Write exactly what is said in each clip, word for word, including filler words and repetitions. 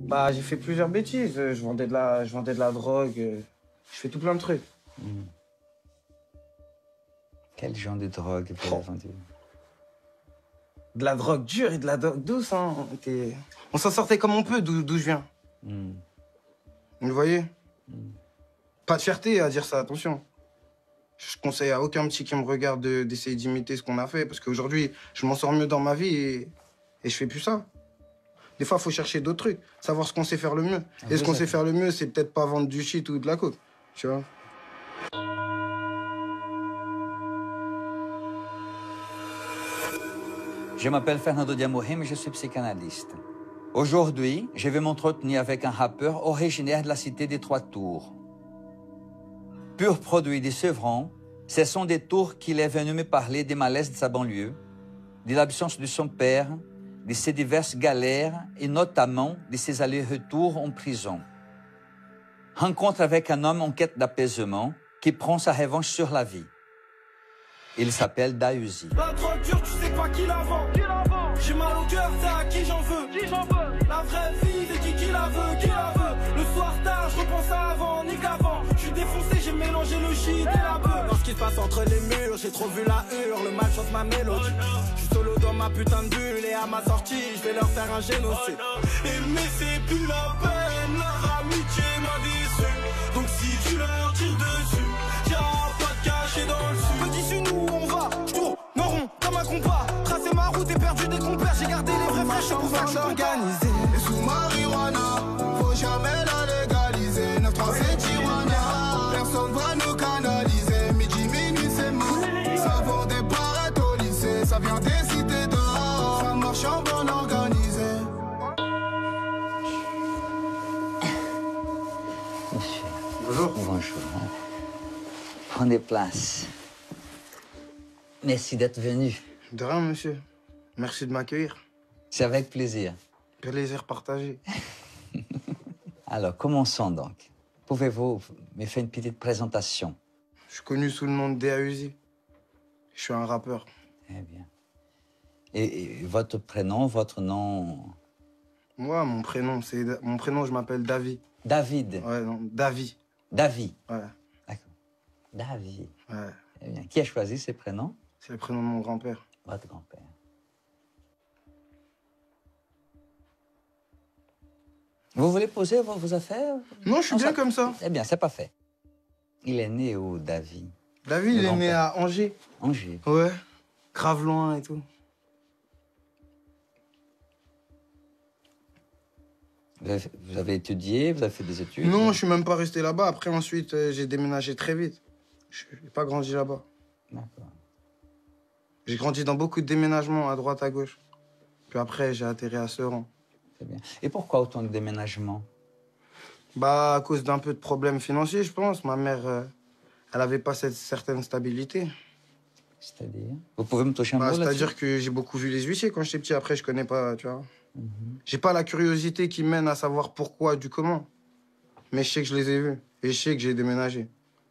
Bah, j'ai fait plusieurs bêtises. Je vendais de la, je vendais de la drogue. Je fais tout plein de trucs. Mmh. Quel genre de drogue vous avez vendu? De la drogue dure et de la drogue douce, hein. On s'en sortait comme on peut d'où je viens. Mmh. Vous le voyez? Mmh. Pas de fierté à dire ça, attention. Je conseille à aucun petit qui me regarde d'essayer d'imiter ce qu'on a fait, parce qu'aujourd'hui, je m'en sors mieux dans ma vie et, et je fais plus ça. Des fois, il faut chercher d'autres trucs, savoir ce qu'on sait faire le mieux. Ah, et ce qu'on sait faire le mieux, c'est peut-être pas vendre du shit ou de la coke, tu vois. Je m'appelle Fernando Diamorrim et je suis psychanalyste. Aujourd'hui, je vais m'entretenir avec un rappeur originaire de la cité des Trois Tours. Pur produit de Sevran, ce sont des tours qu'il est venu me parler des malaises de sa banlieue, de l'absence de son père, de ses diverses galères et notamment de ses allers-retours en prison. Rencontre avec un homme en quête d'apaisement qui prend sa revanche sur la vie. Il s'appelle Dahuzi. La drogue dure, tu sais pas qui la vend. J'ai mal au cœur, c'est à qui j'en veux. Qui j'en veux. La vraie vie, c'est qui qui la veut, qui la veut. Le soir tard, je repense à avant, nique avant. Je suis défoncé, j'ai mélangé le shit et la beuh. Dans ce qui se passe entre les murs, j'ai trop vu la hure. Le mal chante ma mélodie. Je suis solo dans ma putain de bulle et à ma sortie, je vais leur faire un génocide. Et mais c'est plus la peine, leur amitié m'a déçu. Donc si tu leur tires dessus, y'a pas de cachet dans le sud. Petit sur nous, on va, je tourne, me rond comme un compas. Tracer ma route et perdu des compères, j'ai gardé les vrais fraîches pour faire que je suis organisé. Et sous marijuana, faut jamais la légaliser. neuf trois c'est Tijuana, personne va nous canaliser. Midi, minuit, c'est mort. Ça vaut des barrettes au lycée, ça vient des cités dehors. Ça marche en bonne organisée. Monsieur. Bonjour. Bonjour. Prenez place. Merci d'être venu. De rien, monsieur. Merci de m'accueillir. C'est avec plaisir. Plaisir partagé. Alors, commençons donc. Pouvez-vous me faire une petite présentation? Je suis connu sous le nom de Dahuzi. Je suis un rappeur. Très bien. Et, et votre prénom, votre nom? Moi, mon prénom, c'est... Mon prénom, je m'appelle David. David? Ouais, non, David. David? Ouais. D'accord. David. Ouais. Très bien. Qui a choisi ces prénoms? C'est le prénom de mon grand-père. Votre grand-père. Vous voulez poser vos, vos affaires? Non, je suis non, bien ça... comme ça. Eh bien, c'est parfait. Il est né où, David? David, il est né à Angers. Angers? Ouais. Grave loin et tout. Vous avez, vous avez étudié? Vous avez fait des études? Non, je suis même pas resté là-bas. Après, ensuite, euh, j'ai déménagé très vite. Je n'ai pas grandi là-bas. D'accord. J'ai grandi dans beaucoup de déménagements à droite, à gauche. Puis après, j'ai atterri à Sevran. Très bien. Et pourquoi autant de déménagements? Bah, à cause d'un peu de problèmes financiers, je pense. Ma mère, euh, elle avait pas cette certaine stabilité. C'est-à-dire? Vous pouvez me toucher un bah, mot là-dessus? C'est-à-dire que j'ai beaucoup vu les huissiers quand j'étais petit. Après, je connais pas, tu vois. Mm-hmm. J'ai pas la curiosité qui mène à savoir pourquoi, du comment. Mais je sais que je les ai vus. Et je sais que j'ai déménagé.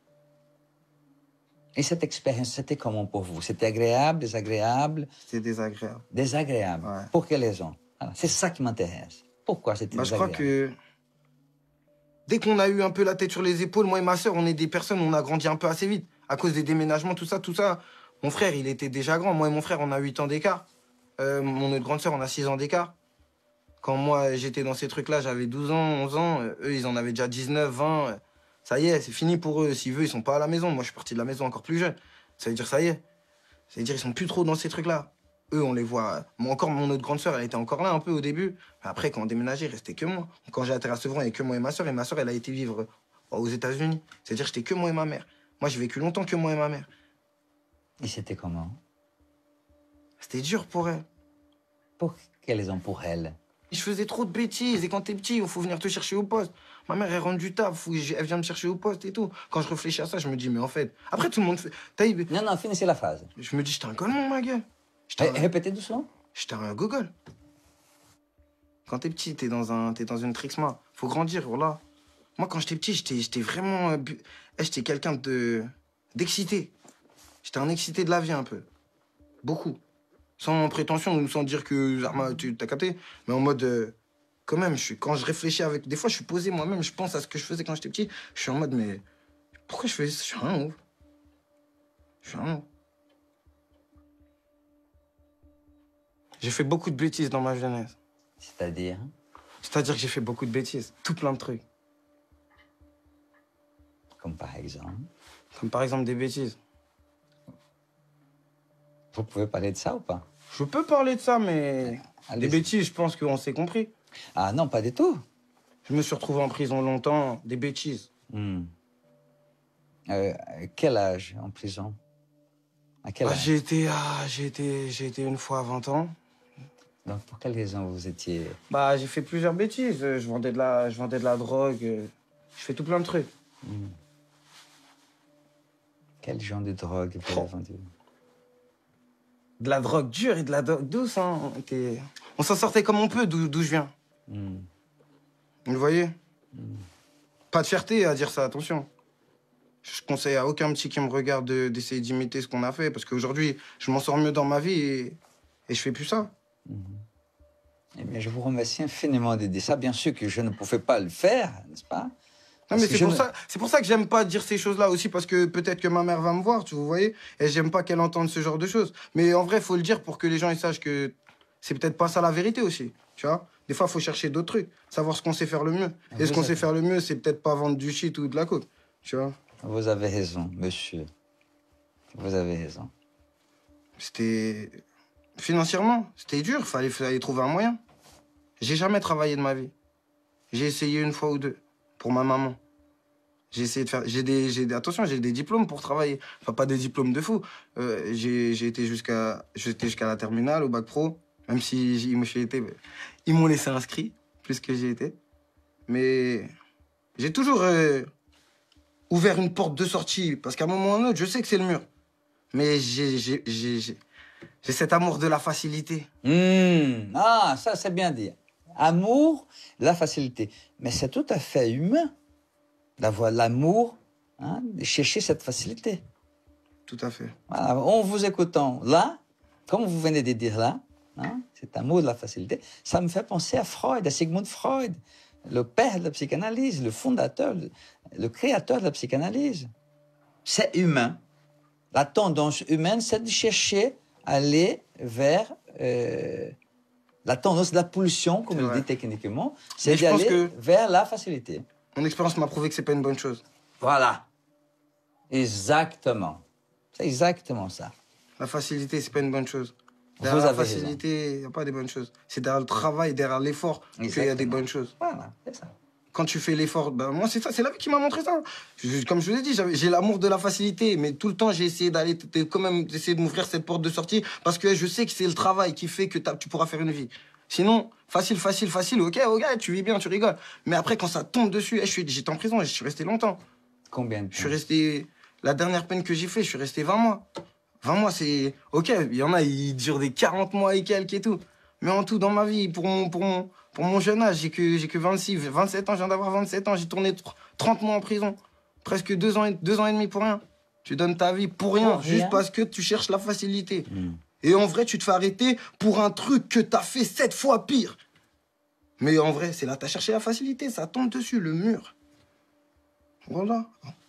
Et cette expérience, c'était comment pour vous? C'était agréable, désagréable? C'était désagréable. Désagréable? Ouais. Pour quelle raison? C'est ça qui m'intéresse. Pourquoi c'était bah, désagréable? Je crois que dès qu'on a eu un peu la tête sur les épaules, moi et ma sœur, on est des personnes, on a grandi un peu assez vite. À cause des déménagements, tout ça, tout ça. Mon frère, il était déjà grand. Moi et mon frère, on a huit ans d'écart. Euh, mon autre grande sœur, on a six ans d'écart. Quand moi, j'étais dans ces trucs-là, j'avais douze ans, onze ans. Eux, ils en avaient déjà dix-neuf, vingt. Ça y est, c'est fini pour eux. S'ils veulent, ils sont pas à la maison. Moi, je suis parti de la maison encore plus jeune. Ça veut dire, ça y est. Ça veut dire, ils sont plus trop dans ces trucs-là. Eux, on les voit... Moi, encore, mon autre grande sœur, elle était encore là un peu au début. Mais après, quand on déménageait, il restait que moi. Quand j'ai atterri à Sevran, il n'y avait que moi et ma sœur. Et ma sœur, elle a été vivre aux États-Unis. C'est-à-dire, j'étais que moi et ma mère. Moi, j'ai vécu longtemps que moi et ma mère. Et c'était comment? C'était dur pour elle. Pour quelles raisons pour elle? Je faisais trop de bêtises. Et quand t'es petit, il faut venir te chercher au poste. Ma mère, elle rentre du taf. Elle vient me chercher au poste et tout. Quand je réfléchis à ça, je me dis, mais en fait... Après, tout le monde fait... Non, non, finissez la phrase. Je me dis, j'étais un golemon, ma gueule. Un... Répétez doucement. J'étais un gogol. Quand t'es petit, t'es dans, un... t'es dans une trixma. Faut grandir, voilà. Moi, quand j'étais petit, j'étais vraiment... Euh... J'étais quelqu'un de... d'excité. J'étais un excité de la vie, un peu. Beaucoup. Sans prétention ou sans dire que... Tu t'as capté? Mais en mode... Euh... quand même, je suis, quand je réfléchis avec... Des fois, je suis posé moi-même, je pense à ce que je faisais quand j'étais petit. Je suis en mode, mais pourquoi je fais ça? Je suis un ouf. Je suis un ouf. J'ai fait beaucoup de bêtises dans ma jeunesse. C'est-à-dire? C'est-à-dire que j'ai fait beaucoup de bêtises. Tout plein de trucs. Comme par exemple? Comme par exemple des bêtises. Vous pouvez parler de ça ou pas? Je peux parler de ça, mais... Allez, des bêtises, je pense qu'on s'est compris. Ah non, pas du tout. Je me suis retrouvé en prison longtemps, des bêtises. Hmm. Euh, quel âge en prison? À quel Ah, âge? j'ai été, ah, j'ai été, j'ai été une fois à vingt ans. Donc pour quelle raison vous étiez... Bah, j'ai fait plusieurs bêtises. Je vendais de la, je vendais de la drogue. Je fais tout plein de trucs. Hmm. Quel genre de drogue vous avez vendu? De la drogue dure et de la drogue douce, hein. On, était... on s'en sortait comme on peut, d'où je viens. Hmm. Vous le voyez? Hmm. Pas de fierté à dire ça, attention. Je conseille à aucun petit qui me regarde d'essayer de, d'imiter ce qu'on a fait, parce qu'aujourd'hui, je m'en sors mieux dans ma vie et, et je fais plus ça. Hmm. Eh bien, je vous remercie infiniment de dire ça. Bien sûr que je ne pouvais pas le faire, n'est-ce pas? Non, mais c'est pour, me... ça, c'est pour ça que j'aime pas dire ces choses-là aussi, parce que peut-être que ma mère va me voir, tu vous voyez, et j'aime pas qu'elle entende ce genre de choses. Mais en vrai, faut le dire pour que les gens ils sachent que c'est peut-être pas ça la vérité aussi, tu vois. Des fois, faut chercher d'autres trucs, savoir ce qu'on sait faire le mieux. Ah, et ce qu'on avez... sait faire le mieux, c'est peut-être pas vendre du shit ou de la coke, tu vois. Vous avez raison, monsieur. Vous avez raison. C'était... Financièrement, c'était dur, fallait, fallait trouver un moyen. J'ai jamais travaillé de ma vie. J'ai essayé une fois ou deux, pour ma maman. J'ai essayé de faire... J'ai des, j'ai des... Attention, j'ai des diplômes pour travailler. Enfin, pas des diplômes de fou. Euh, j'ai, j'ai été jusqu'à jusqu'à la terminale, au bac pro. Même si ils m'ont été... Ils m'ont laissé inscrit, plus que j'ai été. Mais j'ai toujours euh, ouvert une porte de sortie. Parce qu'à un moment ou à un autre, je sais que c'est le mur. Mais j'ai, j'ai, j'ai, j'ai... j'ai cet amour de la facilité. Mmh. Ah, ça, c'est bien dit. Amour, la facilité. Mais c'est tout à fait humain d'avoir l'amour, hein, de chercher cette facilité. Tout à fait. Voilà. En vous écoutant là, comme vous venez de dire là, hein, cet amour de la facilité, ça me fait penser à Freud, à Sigmund Freud, le père de la psychanalyse, le fondateur, le, le créateur de la psychanalyse. C'est humain. La tendance humaine, c'est de chercher à aller vers... Euh, la tendance de la pulsion, comme il dit techniquement, c'est d'aller que... vers la facilité. Mon expérience m'a prouvé que c'est pas une bonne chose. Voilà. Exactement. C'est exactement ça. La facilité, c'est pas une bonne chose. Derrière Vous la avez facilité, il n'y a pas des bonnes choses. C'est derrière le travail, derrière l'effort qu'il y a des bonnes choses. Voilà, c'est ça. Quand tu fais l'effort, ben moi c'est ça, c'est la vie qui m'a montré ça. Je, comme je vous ai dit, j'ai l'amour de la facilité, mais tout le temps j'ai essayé d'aller, quand même, essayer de m'ouvrir cette porte de sortie parce que je sais que c'est le travail qui fait que tu pourras faire une vie. Sinon, facile, facile, facile, ok, ok, tu vis bien, tu rigoles. Mais après, quand ça tombe dessus, eh, j'étais en prison et je suis resté longtemps. Combien de temps? Je suis resté, la dernière peine que j'ai fait, je suis resté vingt mois. vingt mois, c'est, ok, il y en a, ils durent des quarante mois et quelques et tout. Mais en tout, dans ma vie, pour mon, pour mon, pour mon jeune âge, j'ai que, j'ai que vingt-six, vingt-sept ans, je viens d'avoir vingt-sept ans, j'ai tourné trente mois en prison. Presque deux ans, et, deux ans et demi pour rien. Tu donnes ta vie pour rien, pour juste rien. Parce que tu cherches la facilité. Mmh. Et en vrai, tu te fais arrêter pour un truc que t'as fait sept fois pire. Mais en vrai, c'est là, t'as cherché la facilité, ça tombe dessus, le mur. Voilà.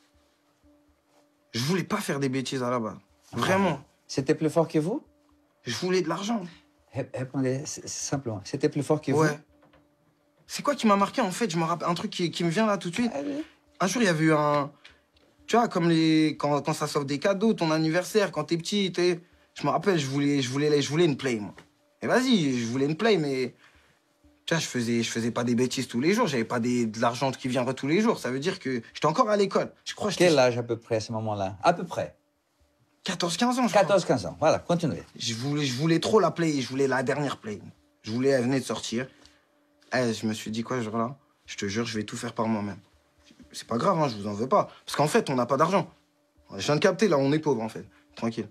Je voulais pas faire des bêtises à la base. Vraiment. C'était plus fort que vous? Je voulais de l'argent. Répondez simplement. C'était plus fort que ouais. vous? C'est quoi qui m'a marqué, en fait? Je me rappelle un truc qui, qui me vient là tout de suite. Allez. Un jour, il y avait eu un... Tu vois, comme les... Quand, quand ça s'offre des cadeaux, ton anniversaire, quand t'es petit, t'es... Je me rappelle, je voulais, je, voulais, je voulais une Play, moi. Et vas-y, je voulais une Play, mais... Tu vois, je faisais, je faisais pas des bêtises tous les jours. J'avais pas des, de l'argent qui viendrait tous les jours. Ça veut dire que j'étais encore à l'école. Je crois que Quel âge à peu près à ce moment-là? À peu près quatorze quinze ans, je quatorze quinze ans, voilà, continuez. Je voulais, je voulais trop la Play, je voulais la dernière Play. Je voulais, elle venait de sortir. Eh, je me suis dit quoi, ce jour-là? Je te jure, je vais tout faire par moi-même. C'est pas grave, hein, je vous en veux pas. Parce qu'en fait, on n'a pas d'argent. Je viens de capter, là, on est pauvre, en fait. Tranquille.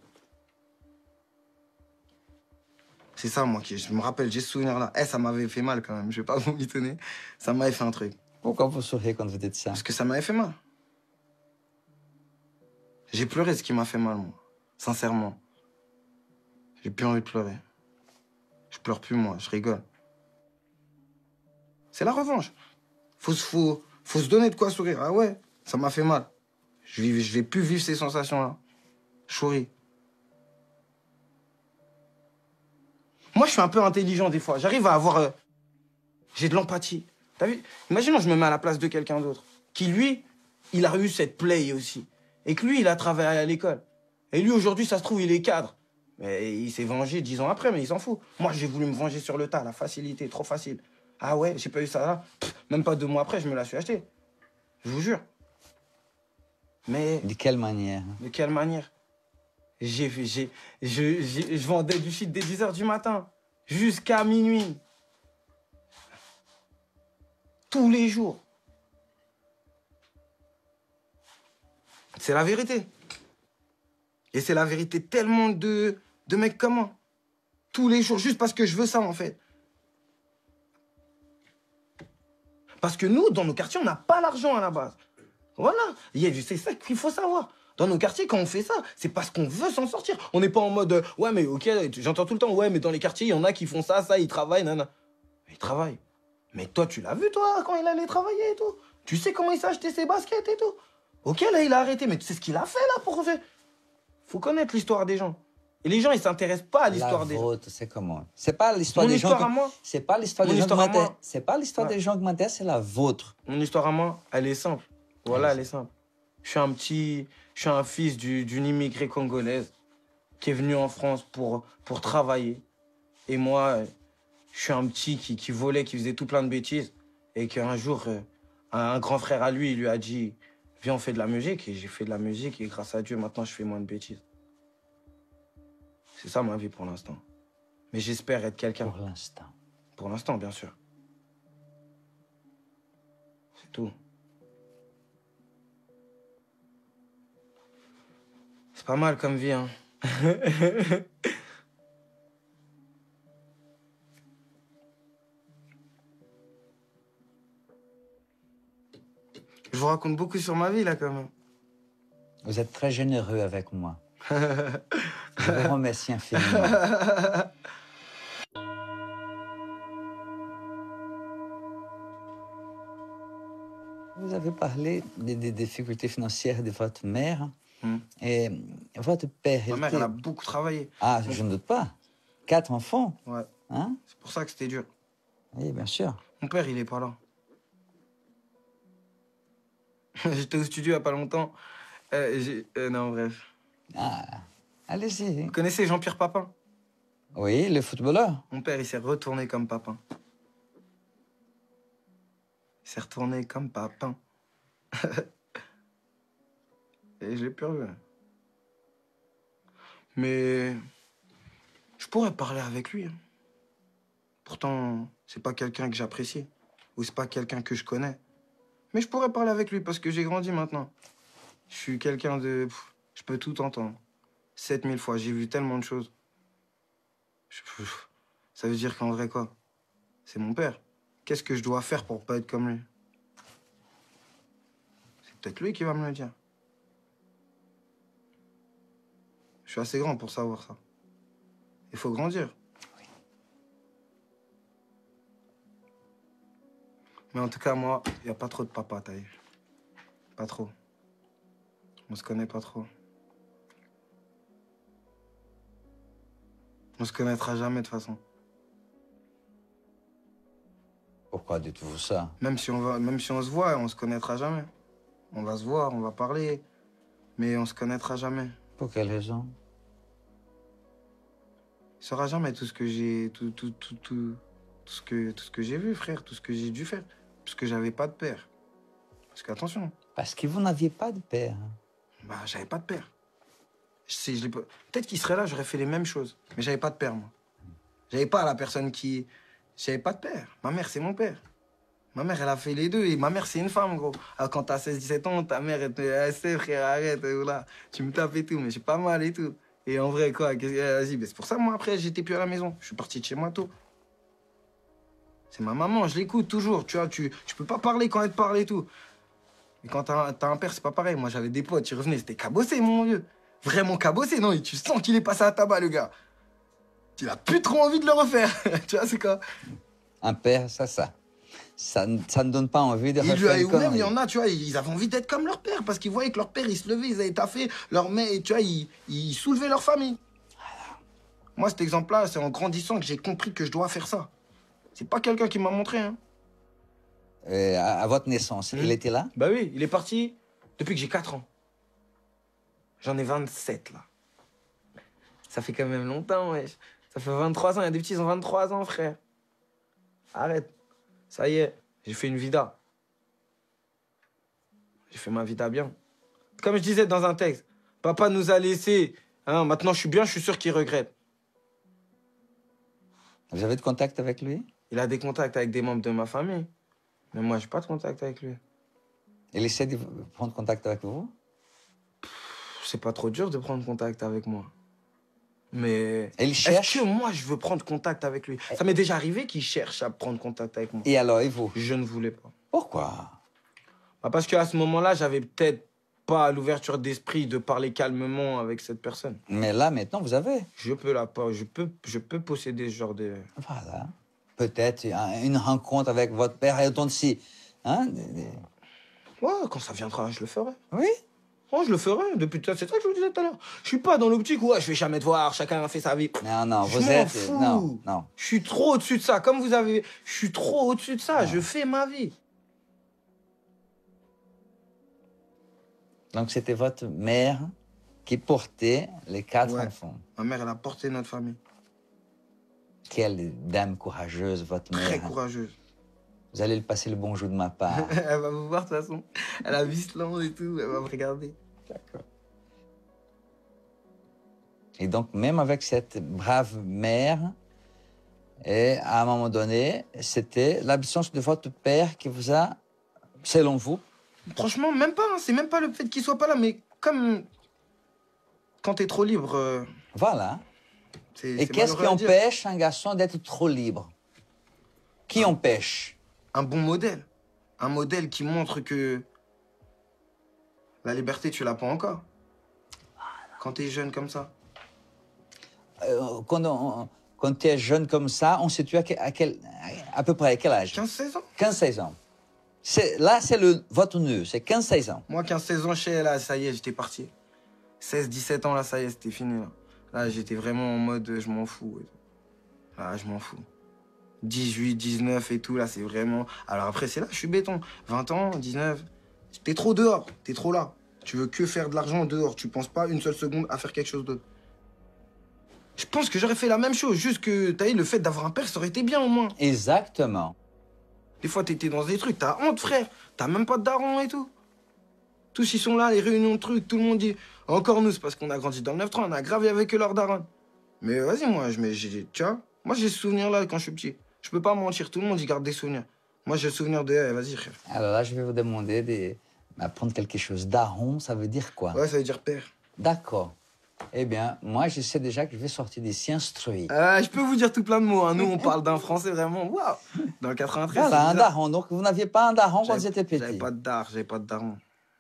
C'est ça, moi, qui, je me rappelle, j'ai ce souvenir-là. Eh, ça m'avait fait mal, quand même, je vais pas vous m'étonner. Ça m'avait fait un truc. Pourquoi vous souriez quand vous dites ça? Parce que ça m'avait fait mal. J'ai pleuré ce qui m'a fait mal, moi. Sincèrement. J'ai plus envie de pleurer. Je pleure plus, moi, je rigole. C'est la revanche. Faut, faut, faut se donner de quoi sourire. Ah ouais, ça m'a fait mal. Je ne vais plus vivre ces sensations-là. Chouri. Moi, je suis un peu intelligent des fois. J'arrive à avoir... Euh, j'ai de l'empathie. T'as vu? Imaginons, je me mets à la place de quelqu'un d'autre. Qui, lui, il a eu cette play aussi. Et que lui, il a travaillé à l'école. Et lui, aujourd'hui, ça se trouve, il est cadre. Mais il s'est vengé dix ans après, mais il s'en fout. Moi, j'ai voulu me venger sur le tas, la facilité, trop facile. Ah ouais, j'ai pas eu ça là. Pff, même pas deux mois après, je me la suis acheté. Je vous jure. Mais... De quelle manière? De quelle manière? J'ai, j'ai, je, j'ai, je vendais du shit dès dix heures du matin. Jusqu'à minuit. Tous les jours. C'est la vérité. Et c'est la vérité tellement de, de mecs comme moi. Tous les jours, juste parce que je veux ça, en fait. Parce que nous, dans nos quartiers, on n'a pas l'argent à la base. Voilà. C'est ça qu'il faut savoir. Dans nos quartiers, quand on fait ça, c'est parce qu'on veut s'en sortir. On n'est pas en mode, euh, ouais, mais ok, j'entends tout le temps, ouais, mais dans les quartiers, il y en a qui font ça, ça, ils travaillent, nanana. Ils travaillent. Mais toi, tu l'as vu, toi, quand il allait travailler et tout. Tu sais comment il s'est acheté ses baskets et tout. Ok, là, il a arrêté, mais tu sais ce qu'il a fait, là, pour faire. Faut connaître l'histoire des gens. Et les gens, ils s'intéressent pas à l'histoire des gens. La vôtre, c'est comment? C'est pas l'histoire Mon des histoire gens. à moi. C'est pas l'histoire Mon des gens histoire à qui moi. m'intéressent. C'est pas l'histoire Ouais. des gens qui m'intéressent, c'est la vôtre. Mon histoire à moi, elle est simple. Voilà, elle est simple. Je suis un petit... Je suis un fils du- d'une immigrée congolaise qui est venue en France pour, pour travailler. Et moi, je suis un petit qui, qui volait, qui faisait tout plein de bêtises. Et qu'un jour, euh, un grand frère à lui, il lui a dit « Viens, on fait de la musique. » Et j'ai fait de la musique. Et grâce à Dieu, maintenant, je fais moins de bêtises. C'est ça ma vie pour l'instant. Mais j'espère être quelqu'un. Pour l'instant. Pour l'instant, bien sûr. C'est tout. C'est pas mal comme vie, hein. Je vous raconte beaucoup sur ma vie, là, quand même. Vous êtes très généreux avec moi. Je vous remercie infiniment. Vous avez parlé des, des difficultés financières de votre mère. Hmm. Et votre père... Ma il mère, était- elle a beaucoup travaillé. Ah, je ne doute pas. Quatre enfants, Ouais. hein? C'est pour ça que c'était dur. Oui, bien sûr. Mon père, il est pas là. J'étais au studio il y a pas longtemps. Euh, j'ai- euh, non, bref. Ah, allez-y. Vous connaissez Jean-Pierre Papin? Oui, le footballeur. Mon père, il s'est retourné comme Papin. Il s'est retourné comme Papin. Et je l'ai plus revu. Mais je pourrais parler avec lui. hein. Pourtant, c'est pas quelqu'un que j'apprécie. Ou c'est pas quelqu'un que je connais. Mais je pourrais parler avec lui parce que j'ai grandi maintenant. Je suis quelqu'un de... pff, Je peux tout entendre. sept mille fois, j'ai vu tellement de choses. Je- pff, Ça veut dire qu'en vrai, quoi? C'est mon père. Qu'est-ce que je dois faire pour pas être comme lui? C'est peut-être lui qui va me le dire. Je suis assez grand pour savoir ça. Il faut grandir. Mais en tout cas, moi, il n'y a pas trop de papa, t'as vu. Pas trop. On se connaît pas trop. On se connaîtra jamais de toute façon. Pourquoi dites-vous ça? Même si on va, même si on se voit, on se connaîtra jamais. On va se voir, on va parler, mais on se connaîtra jamais. Pour quelle raison? Il saura jamais tout ce que j'ai, tout, tout, tout, tout, tout ce que, tout ce que j'ai vu, frère, tout ce que j'ai dû faire, parce que j'avais pas de père. Parce qu'attention, Parce que vous n'aviez pas de père. bah j'avais pas de père. Je sais, je l'ai pas. Peut-être qu'il serait là, j'aurais fait les mêmes choses, mais j'avais pas de père moi. J'avais pas la personne qui, j'avais pas de père. Ma mère c'est mon père. Ma mère elle a fait les deux et ma mère c'est une femme gros. Alors, quand t'as seize dix-sept ans, ta mère elle te, elle sait frère arrête, voilà, tu me tapes et tout, mais j'ai pas mal et tout. Et en vrai quoi, qu'est-ce que- vas-y, mais c'est pour ça moi après j'étais plus à la maison, je suis parti de chez moi tôt. C'est ma maman, je l'écoute toujours, tu vois, tu, tu peux pas parler quand elle te parle et tout. Mais quand t'as un, t'as un père, c'est pas pareil. Moi, j'avais des potes, ils revenaient, c'était cabossé, mon vieux. Vraiment cabossé, non, et tu sens qu'il est passé à tabac, le gars. Il a plus trop envie de le refaire. Tu vois, c'est quoi? Un père, ça, ça. Ça, ne- ça ne donne pas envie de Il lui refaire a, une ou même, il connerie. y en a, tu vois, ils avaient envie d'être comme leur père parce qu'ils voyaient que leur père, il se levait, ils avaient taffé, leur mère, tu vois, ils, ils soulevaient leur famille. Moi, cet exemple-là, c'est en grandissant que j'ai compris que je dois faire ça. C'est pas quelqu'un qui m'a montré, hein. Euh, à, à votre naissance, Hmm. il était là? Bah oui, il est parti depuis que j'ai quatre ans. J'en ai vingt-sept, là. Ça fait quand même longtemps, wesh. Ça fait vingt-trois ans, il y a des petits, ils ont vingt-trois ans, frère. Arrête. Ça y est, j'ai fait une vida. J'ai fait ma vida bien. Comme je disais dans un texte, papa nous a laissés. Hein, maintenant, je suis bien, je suis sûr qu'il regrette. Vous avez de contact avec lui? Il a des contacts avec des membres de ma famille. Mais moi, j'ai pas de contact avec lui. Il essaie de prendre contact avec vous? C'est pas trop dur de prendre contact avec moi. Mais Et il est-ce cherche? que moi, je veux prendre contact avec lui? Ça m'est déjà arrivé qu'il cherche à prendre contact avec moi. Et alors, et vous? Je ne voulais pas. Pourquoi? Bah, parce qu'à ce moment-là, j'avais peut-être pas l'ouverture d'esprit de parler calmement avec cette personne. Mais là, maintenant, vous avez. Je peux la pas, je peux, je peux posséder ce genre de... Voilà. Peut-être un- une rencontre avec votre père et autant de si. Hein? des- des- Ouais, quand ça viendra, je le ferai. Oui? Oh, je le ferai. Depuis tout ça, c'est ça que je vous disais tout à l'heure. Je suis pas dans l'optique où ouais, je vais jamais te voir, chacun fait sa vie. Non, non, Je vous m'en êtes. fous. Non, non. Je suis trop au-dessus de ça. Comme vous avez... Je suis trop au-dessus de ça. Je fais ma vie. Donc, c'était votre mère qui portait les quatre Ouais. enfants. Ma mère, elle a porté notre famille. Quelle dame courageuse, votre mère. Très courageuse. Vous allez lui passer le bonjour de ma part. Elle va vous voir de toute façon. Elle a Visland et tout. Elle va me regarder. D'accord. Et donc, même avec cette brave mère, et à un moment donné, c'était l'absence de votre père qui vous a, selon vous, Franchement, même pas. Hein. C'est même pas le fait qu'il soit pas là. Mais comme... Quand t'es trop libre... euh, voilà. c'est Et c'est qu'est-ce qui malheureux à dire. empêche un garçon d'être trop libre? Qui empêche? Un bon modèle. Un modèle qui montre que... La liberté, tu l'as pas encore. Quand t'es jeune comme ça. Euh, quand on- quand tu es jeune comme ça, on se situe à quel, à, quel- à peu près à quel âge? quinze seize ans. quinze seize ans. C'est- Là, c'est le votre nœud, c'est quinze seize ans. Moi, quinze seize ans, chez elle, là, ça y est, j'étais parti. seize dix-sept ans, là, ça y est, c'était fini. Là, là j'étais vraiment en mode, euh, je m'en fous. et tout. Là, je m'en fous. dix-huit, dix-neuf et tout, là, c'est vraiment... Alors après, c'est là, je suis béton. vingt ans, dix-neuf. T'es trop dehors, t'es trop là. Tu veux que faire de l'argent dehors. Tu penses pas une seule seconde à faire quelque chose d'autre. Je pense que j'aurais fait la même chose, juste que, t'as vu, le fait d'avoir un père, ça aurait été bien au moins. Exactement. Des fois, t'étais dans des trucs, t'as honte, frère. T'as même pas de daron et tout. Tous, ils sont là, les réunions de trucs, tout le monde dit... Encore nous, c'est parce qu'on a grandi dans le neuf trois, on a gravé avec eux leur daron. Mais vas-y, moi, je, mais j'ai, tu vois, moi, j'ai ce souvenir-là quand je suis petit. Je peux pas mentir, tout le monde, il garde des souvenirs. Moi, j'ai le souvenir de... eh, vas-y, frère. Alors là, je vais vous demander de m'apprendre quelque chose. Daron, ça veut dire quoi? Ouais, ça veut dire père. D'accord. Eh bien, moi, je sais déjà que je vais sortir d'ici instruit. Euh, je peux vous dire tout plein de mots. Hein. Nous, on parle d'un français vraiment... Waouh. Dans le quatre-vingt-treize, Voilà, c'est un bizarre. daron. Donc, vous n'aviez pas un daron quand vous J'avais- étiez J'avais petit? pas de dar, j'avais pas de daron.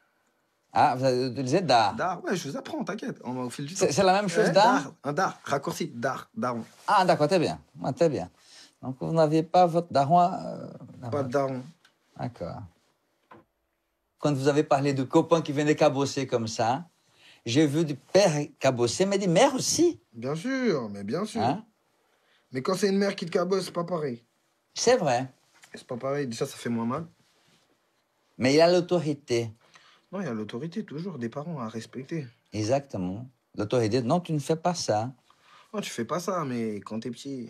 Ah, vous avez utilisé dar. Dar, ouais, je vous apprends, t'inquiète. On va au fil du temps. C'est c'est la même chose, Ouais, dar? Un dar, raccourci, dar, daron. Ah, d'accord, très bien. Ah, très bien. Donc, vous n'aviez pas votre daron. euh, Pas de daron. D'accord. Quand vous avez parlé de copains qui venaient cabosser comme ça, j'ai vu du père cabosser, mais des mères aussi. Bien sûr, mais bien sûr. Hein? Mais quand c'est une mère qui te cabosse, c'est pas pareil. C'est vrai. C'est pas pareil. Déjà, ça fait moins mal. Mais il y a l'autorité. Non, il y a l'autorité, toujours, des parents à respecter. Exactement. L'autorité, non, tu ne fais pas ça. Oh, tu fais pas ça, mais quand t'es petit,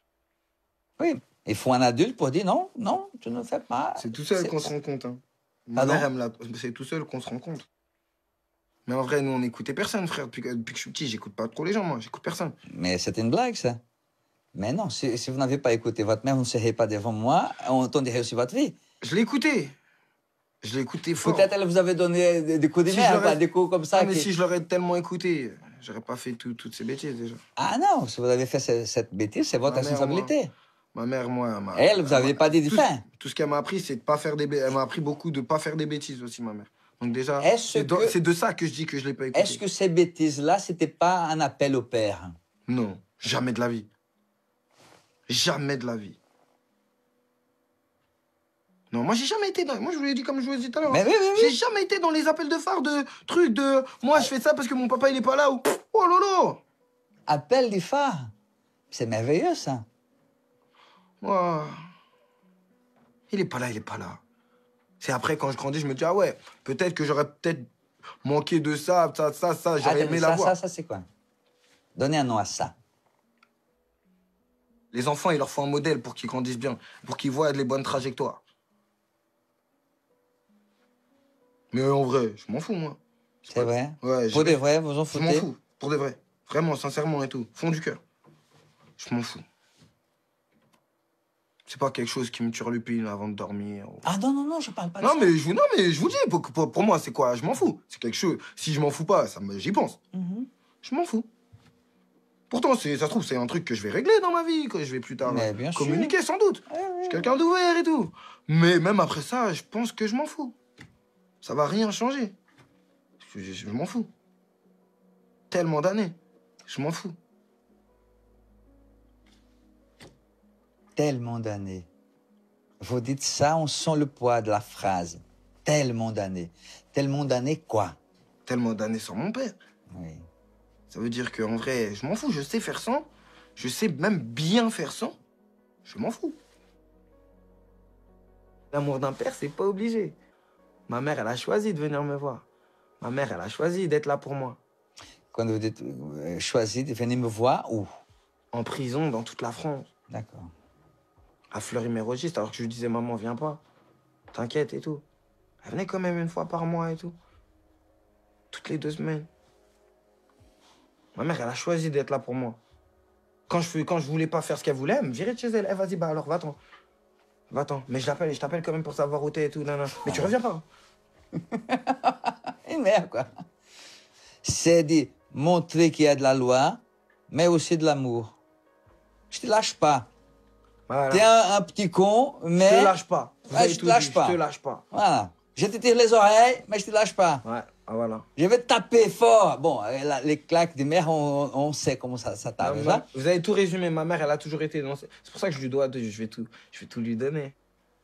Oui. Il faut un adulte pour dire non, non, tu ne fais pas. c'est tout seul C'est- qu'on se rend compte. Hein. Ma Pardon? mère, elle me l'a- c'est tout seul qu'on se rend compte. Mais en vrai, nous, on n'écoutait personne, frère. Depuis que, depuis que je suis petit, j'écoute pas trop les gens, moi. J'écoute personne. Mais c'est une blague, ça. Mais non, si, si vous n'avez pas écouté votre mère, vous ne seriez pas devant moi, on entendrait aussi votre vie. Je l'ai écouté. Je l'ai écouté fort. Peut-être elle vous avait donné des, des coups de Si mère, je l'aurais- quoi, des coups comme ça. Ah, mais qui- si je l'aurais tellement écouté, j'aurais pas fait tout- toutes ces bêtises, déjà. Ah non, si vous avez fait ce- cette bêtise, c'est votre Ma mère, responsabilité. Ma mère, moi, elle m'a- Elle, vous n'avez m'a- pas dit du tout, fin. tout ce qu'elle m'a appris, c'est de pas faire des bêtises. Elle m'a appris beaucoup de pas faire des bêtises aussi, ma mère. Donc déjà, Est-ce c'est de, que- c'est de ça que je dis que je l'ai pas écouté. Est-ce que ces bêtises-là, c'était pas un appel au père? Non, jamais de la vie. Jamais de la vie. Non, moi j'ai jamais été dans... Moi je vous l'ai dit comme je vous l'ai dit tout à l'heure. Mais oui, oui, oui. J'ai jamais été dans les appels de phare de trucs de... Moi je fais ça parce que mon papa il est pas là ou... Oh lolo. Appel du phare. C'est merveilleux, ça. Oh. Il est pas là, il est pas là. C'est après quand je grandis, je me dis, ah ouais, peut-être que j'aurais peut-être manqué de ça, ça, ça, ça, j'aurais Ah, aimé ça, l'avoir. ça, ça, c'est quoi? Donnez un nom à ça. Les enfants, il leur faut un modèle pour qu'ils grandissent bien, pour qu'ils voient les bonnes trajectoires. Mais en vrai, je m'en fous, moi. C'est vrai? Ouais, Pour j'ai- de vrai, vous en Je m'en foutez? fous, pour de vrai. Vraiment, sincèrement et tout. Fond du cœur. Je m'en fous. C'est pas quelque chose qui me turlupine avant de dormir. ou- Ah non, non, non, je parle pas de Non ça. mais, je vous, non, mais je vous dis, pour, pour, pour moi, c'est quoi? Je m'en fous. C'est quelque chose. Si je m'en fous pas, ça me, j'y pense. Mhm. Je m'en fous. Pourtant, c'est, ça se trouve, c'est un truc que je vais régler dans ma vie, que je vais plus tard Mais euh, bien sûr. communiquer, sans doute. Je suis quelqu'un d'ouvert et tout. Mais même après ça, je pense que je m'en fous. Ça va rien changer. Je, je- je m'en fous. Tellement d'années. Je m'en fous. Tellement d'années. Vous dites ça, on sent le poids de la phrase. Tellement d'années. Tellement d'années quoi? Tellement d'années sans mon père. Oui. Ça veut dire qu'en vrai, je m'en fous. Je sais faire sans. Je sais même bien faire sans. Je m'en fous. L'amour d'un père, c'est pas obligé. Ma mère, elle a choisi de venir me voir. Ma mère, elle a choisi d'être là pour moi. Quand vous dites euh, choisi de venir me voir, où? En prison, dans toute la France. D'accord. À Fleury-Mérogis, alors que je lui disais, maman, viens pas. T'inquiète et tout. Elle venait quand même une fois par mois et tout. Toutes les deux semaines. Ma mère, elle a choisi d'être là pour moi. Quand je, quand je voulais pas faire ce qu'elle voulait, elle me virait de chez elle. Eh, vas-y, bah alors, va-t'en. Va-t'en. Mais je l'appelle, je t'appelle quand même pour savoir où t'es et tout. Nan, nan. Mais tu reviens pas. Et merde, quoi. C'est de montrer qu'il y a de la loi, mais aussi de l'amour. Je te lâche pas. Voilà. T'es un, un petit con, mais... Je te lâche pas. Vous Ah, avez je te tout lâche dit, pas. Je te lâche pas. Voilà. Je te tire les oreilles, mais je te lâche pas. Ouais, ah, voilà. Je vais te taper fort. Bon, euh, la- les claques des mères, on, on sait comment ça, ça tape. Non, ça. ma- Vous avez tout résumé. Ma mère, elle a toujours été dans... ce- C'est pour ça que je lui dois... de- Je vais tout, je vais tout lui donner.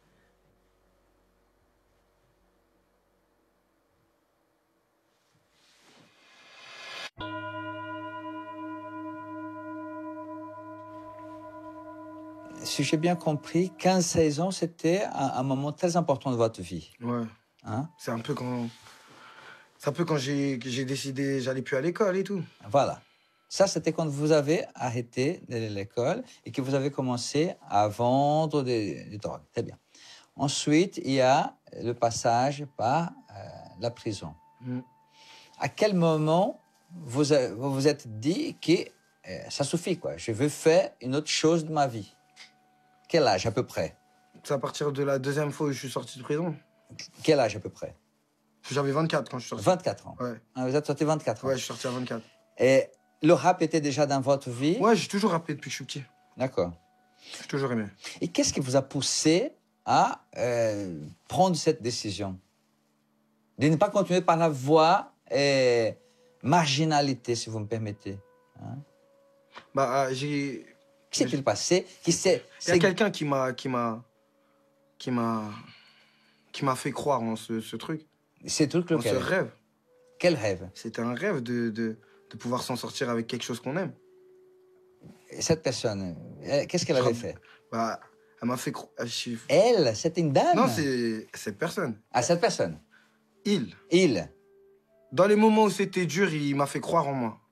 Si j'ai bien compris, quinze seize ans, c'était un, un moment très important de votre vie. Ouais. Hein? C'est un peu quand... C'est un peu quand j'ai que j'ai décidé, j'allais plus à l'école et tout. Voilà. Ça, c'était quand vous avez arrêté d'aller à l'école et que vous avez commencé à vendre des, des drogues. Très bien. Ensuite, il y a le passage par euh, la prison. Mm. À quel moment vous a- vous vous êtes dit que euh, ça suffit, quoi. Je veux faire une autre chose de ma vie? Quel âge à peu près? C'est à partir de la deuxième fois où je suis sorti de prison. Quel âge à peu près? J'avais vingt-quatre quand je suis sorti. vingt-quatre ans. Ouais. Ah, vous êtes sorti vingt-quatre ans. Ouais, je suis sorti à vingt-quatre. Et le rap était déjà dans votre vie? Ouais, j'ai toujours rappé depuis que je suis petit. D'accord. J'ai toujours aimé. Et qu'est-ce qui vous a poussé à euh, prendre cette décision? De ne pas continuer par la voie euh, marginalité, si vous me permettez. Hein? Bah, euh, j'ai... Qu'est-ce qui s'est passé? Qui s'est- Il y a c'est- quelqu'un qui m'a... qui m'a... qui m'a... qui m'a fait croire en ce, ce truc. C'est tout En lequel? ce rêve. Quel rêve? C'était un rêve de, de, de pouvoir s'en sortir avec quelque chose qu'on aime. Et cette personne, euh, qu'est-ce qu'elle avait fait? Bah, elle m'a fait croire... Elle, c'était une dame? Non, c'est cette personne. Ah, cette personne? Il. Il. Dans les moments où c'était dur, il m'a fait croire en moi.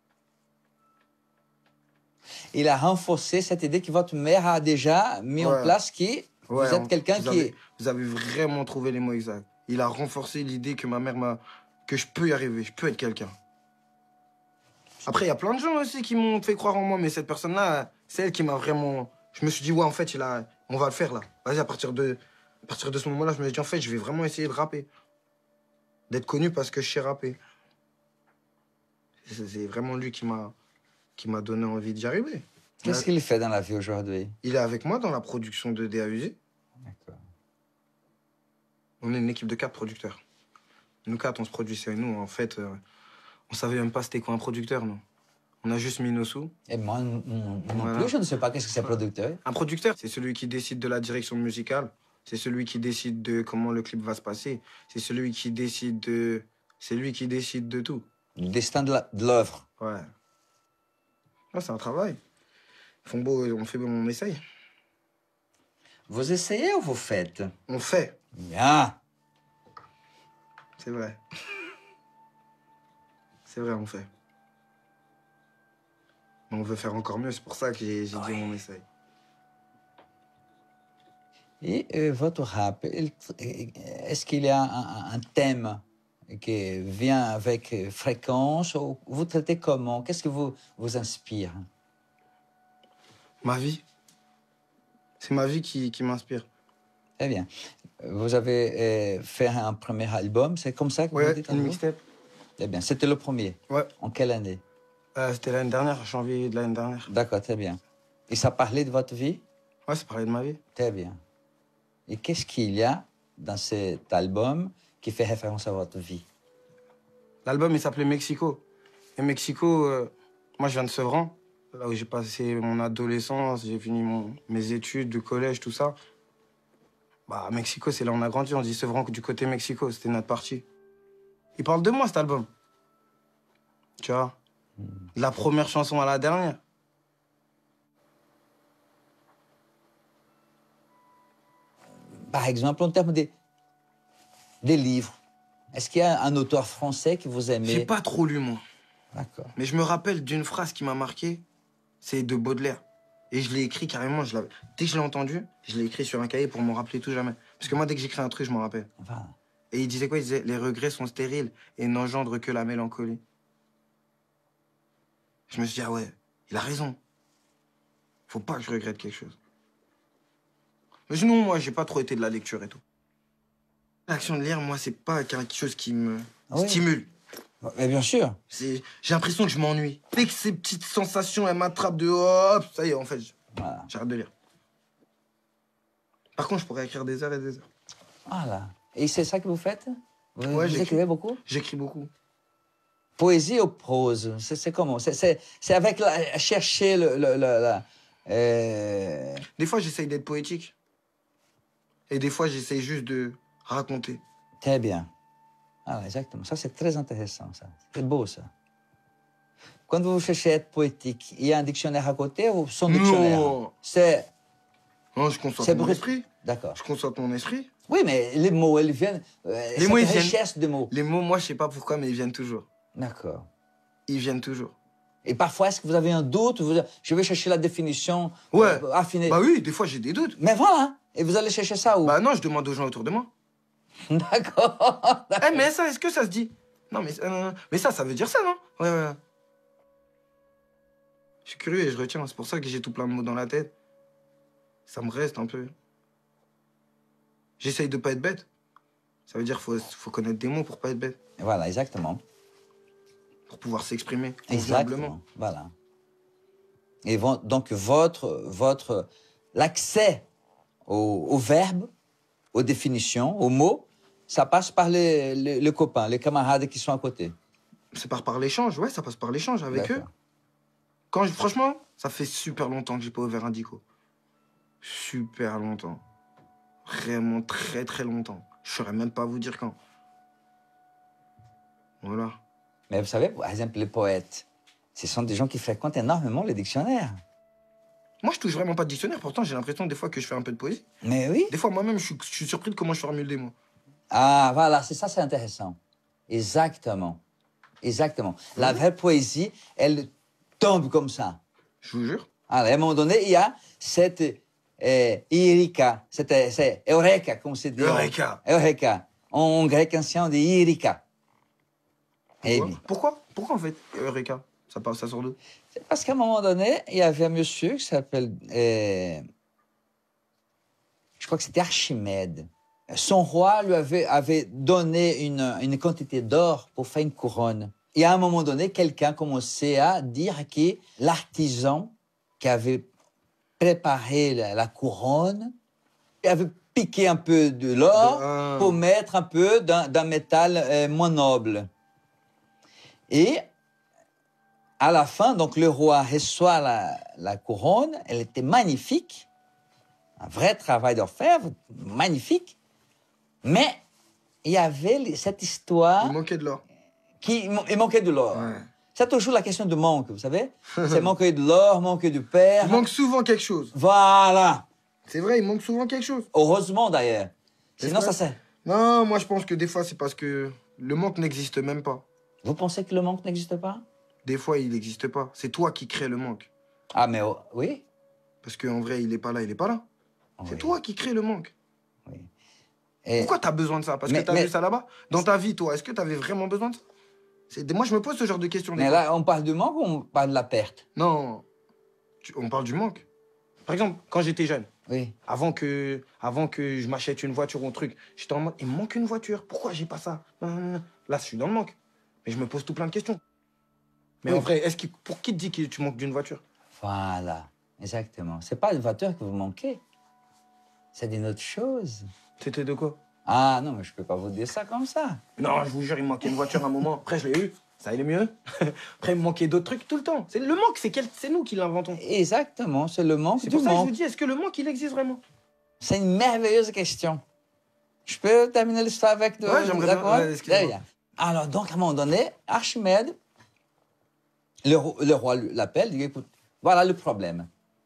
Il a renforcé cette idée que votre mère a déjà mis en Ouais. place qui vous Ouais, êtes on- quelqu'un vous qui... avez- Vous avez vraiment trouvé les mots exacts. Il a renforcé l'idée que ma mère m'a... que je peux y arriver, je peux être quelqu'un. Après, il y a plein de gens aussi qui m'ont fait croire en moi, mais cette personne-là, c'est elle qui m'a vraiment... Je me suis dit, ouais, en fait, il a... on va le faire, là. Vas-y, à partir de... à partir de ce moment-là, je me suis dit, en fait, je vais vraiment essayer de rapper. D'être connu parce que je sais rapper. C'est c'est vraiment lui qui m'a qui m'a donné envie d'y arriver. Qu'est-ce Ouais. qu'il fait dans la vie aujourd'hui? Il est avec moi dans la production de D A U Z. D'accord. On est une équipe de quatre producteurs. Nous quatre, on se produisait. Nous, en fait, euh, on savait même pas c'était quoi un producteur, non. On a juste mis nos sous. Et moi non non Voilà. plus, je ne sais pas qu'est-ce que c'est producteur. Un producteur, c'est celui qui décide de la direction musicale. C'est celui qui décide de comment le clip va se passer. C'est celui qui décide de... C'est lui qui décide de tout. Le destin de l'œuvre. Ouais. Ah, c'est un travail. Fombo, on fait, on essaye. Vous essayez ou vous faites? On fait. Bien. C'est vrai. C'est vrai, on fait. Mais on veut faire encore mieux, c'est pour ça que j'ai dit on essaye. Et euh, votre rap, est-ce qu'il y a un, un thème qui vient avec fréquence ou vous traitez comment? Qu'est-ce qui vous, vous inspire? Ma vie. C'est ma vie qui, qui m'inspire. Très bien. Vous avez euh, fait un premier album, c'est comme ça que ouais, vous dites? Ouais, une mixtape. Très bien. C'était le premier? Ouais. En quelle année? euh, C'était l'année dernière, janvier de l'année dernière. D'accord, très bien. Et ça parlait de votre vie? Ouais, ça parlait de ma vie. Très bien. Et qu'est-ce qu'il y a dans cet album qui fait référence à votre vie? L'album, il s'appelait Mexico. Et Mexico, euh, moi, je viens de Sevran, là où j'ai passé mon adolescence, j'ai fini mon, mes études de collège, tout ça. Bah, Mexico, c'est là où on a grandi. On dit Sevran du côté Mexico, c'était notre partie. Il parle de moi, cet album. Tu vois, mm. De la première chanson à la dernière. Par exemple, en termes des, des livres, est-ce qu'il y a un auteur français que vous aimez? J'ai pas trop lu, moi. D'accord. Mais je me rappelle d'une phrase qui m'a marqué, c'est de Baudelaire. Et je l'ai écrit carrément, je dès que je l'ai entendu, je l'ai écrit sur un cahier pour m'en rappeler tout jamais. Parce que moi, dès que j'écris un truc, je m'en rappelle. Enfin... Et il disait quoi? Il disait, les regrets sont stériles et n'engendrent que la mélancolie. Je me suis dit, ah ouais, il a raison. Faut pas que je regrette quelque chose. Mais sinon, moi, j'ai pas trop été de la lecture et tout. L'action de lire, moi, c'est pas quelque chose qui me oui. stimule. Mais bien sûr. J'ai l'impression que je m'ennuie. Dès que ces petites sensations, elles m'attrapent de hop, ça y est, en fait, voilà. J'arrête de lire. Par contre, je pourrais écrire des heures et des heures. Voilà. Et c'est ça que vous faites? Vous, ouais, vous écrivez beaucoup? J'écris beaucoup. Poésie ou prose? C'est comment? C'est avec la, chercher le... le, le la, euh... Des fois, j'essaye d'être poétique. Et des fois, j'essaye juste de raconter. Très bien. Ah, exactement. Ça, c'est très intéressant, ça. C'est beau, ça. Quand vous cherchez à être poétique, il y a un dictionnaire à côté ou son dictionnaire? Non. C'est... Non, je concentre mon esprit. D'accord. Je concentre mon esprit. Oui, mais les mots, ils viennent... Euh, les mots, ils viennent... richesse de mots. Les mots, moi, je sais pas pourquoi, mais ils viennent toujours. D'accord. Ils viennent toujours. Et parfois, est-ce que vous avez un doute? Vous... Je vais chercher la définition ouais. euh, affinée. Bah oui, des fois, j'ai des doutes. Mais voilà. Et vous allez chercher ça où? Bah non, je demande aux gens autour de moi. D'accord. Eh, mais ça, est-ce que ça se dit? Non, mais, euh, mais ça, ça veut dire ça, non? Ouais, ouais. Je suis curieux et je retiens. C'est pour ça que j'ai tout plein de mots dans la tête. Ça me reste un peu. J'essaye de pas être bête. Ça veut dire qu'il faut, faut connaître des mots pour pas être bête. Voilà, exactement. Pour pouvoir s'exprimer. Exactement, voilà. Et donc, votre, votre, l'accès au, au verbe, aux définitions, aux mots, ça passe par les, les, les copains, les camarades qui sont à côté. C'est par, par l'échange, ouais, ça passe par l'échange avec eux. Quand je, franchement, ça fait super longtemps que j'ai pas ouvert un dico. Super longtemps. Vraiment très très longtemps. Je saurais même pas vous dire quand. Voilà. Mais vous savez, par exemple, les poètes, ce sont des gens qui fréquentent énormément les dictionnaires. Moi, je touche vraiment pas de dictionnaire. Pourtant, j'ai l'impression des fois que je fais un peu de poésie. Mais oui. Des fois, moi-même, je, je suis surpris de comment je formule des mots. Ah, voilà, c'est ça, c'est intéressant. Exactement. Exactement. Mmh. La vraie poésie, elle tombe comme ça. Je vous jure. Alors, à un moment donné, il y a cette euh, Eureka, c'est Eureka, comme c'est dit. Eureka. Eureka. En, en grec ancien, on dit Eureka. Pourquoi? Et, Pourquoi Pourquoi, en fait, Eureka? Ça, ça sort d'où? C'est parce qu'à un moment donné, il y avait un monsieur qui s'appelle... Euh, je crois que c'était Archimède. Son roi lui avait, avait donné une, une quantité d'or pour faire une couronne. Et à un moment donné, quelqu'un commençait à dire que l'artisan qui avait préparé la, la couronne avait piqué un peu de l'or ah. pour mettre un peu d'un métal euh, moins noble. Et à la fin, donc le roi reçoit la, la couronne, elle était magnifique, un vrai travail d'orfèvre, magnifique. Mais il y avait cette histoire... Il manquait de l'or. Qui, il manquait de l'or. Ouais. C'est toujours la question de manque, vous savez. C'est manquer de l'or, manquer du père. Il manque souvent quelque chose. Voilà. C'est vrai, il manque souvent quelque chose. Heureusement d'ailleurs. Sinon, ça c'est... Non, moi je pense que des fois c'est parce que le manque n'existe même pas. Vous pensez que le manque n'existe pas? Des fois il n'existe pas. C'est toi qui crée le manque. Ah mais oh, oui. Parce qu'en vrai il est pas là, il est pas là. Oui. C'est toi qui crée le manque. Oui. Et... Pourquoi t'as besoin de ça? Parce mais, que t'as mais... vu ça là-bas? Dans ta vie, toi, est-ce que t'avais vraiment besoin de ça? Moi je me pose ce genre de questions. Mais là, on parle du manque ou on parle de la perte? Non, tu... on parle du manque. Par exemple, quand j'étais jeune, oui. avant que, avant que je m'achète une voiture ou un truc, j'étais en mode, il me manque une voiture, pourquoi j'ai pas ça? Là, je suis dans le manque. Mais je me pose tout plein de questions. Mais oui. En vrai, est-ce que, pour qui te dit que tu manques d'une voiture? Voilà, exactement. C'est pas une voiture que vous manquez, c'est d'une autre chose. C'était de quoi? Ah non, mais je peux pas vous dire ça comme ça. Non, je vous jure, il me manquait une voiture à un moment. Après, je l'ai eu. Ça allait mieux. Après, il me manquait d'autres trucs tout le temps. Le manque, c'est quel... nous qui l'inventons. Exactement, c'est le manque du manque. C'est pour ça que je vous dis, est-ce que le manque, il existe vraiment? C'est une merveilleuse question. Je peux terminer l'histoire avec... De... Ouais, j'aimerais bien. Ouais, alors, donc, à un moment donné, Archimède, le, le roi l'appelle, dit, écoute, voilà le problème.